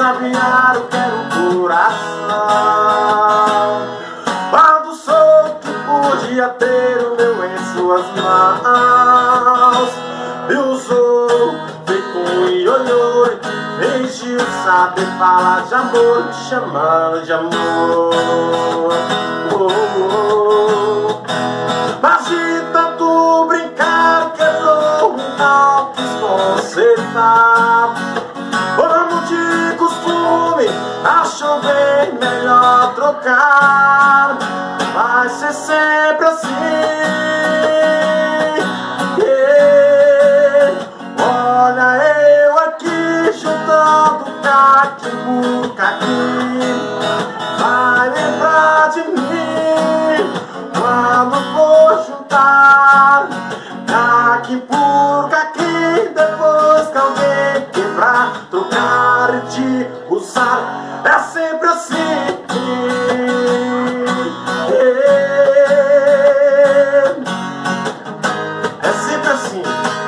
sabiar o que era o coração. Quando soube que podia ter o meu em suas mãos, me usou feito um ioiô, fingiu saber falar de amor, me chamando de amor. Mas de tanto brincar quebrou, não quis consertar. Como de costume, achou bem melhor trocar. Vai ser sempre assim. Olha eu aqui juntando caqui por caqui. Vai lembrar de mim quando for juntar caqui por caqui. Depois que alguém quebrar, trocar e te usar. É sempre assim. É sempre assim.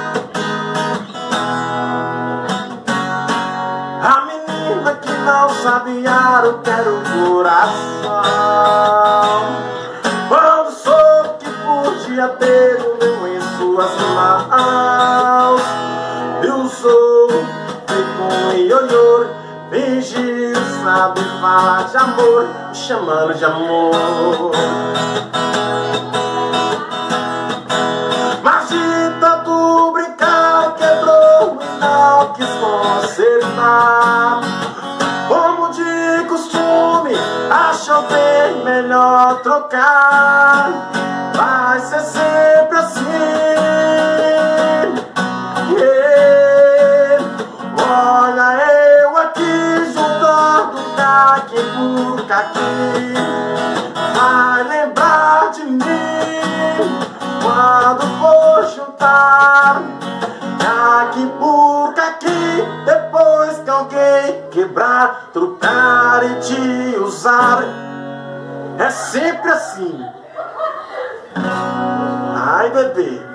A menina que não sabia o que era o coração, quando soube que podia ter o meu em suas mãos, me usou feito um ioiô, fingiu saber falar de amor, me chamando de amor. Mas de tanto brincar quebrou e não quis consertar. Como de costume, achou bem melhor trocar. Vai ser sempre assim. Olha eu aqui juntando caqui por caqui. Vai lembrar de mim quando for juntar caqui por caqui. Depois que alguém quebrar, trocar e te usar. É sempre assim. Ai, bebê.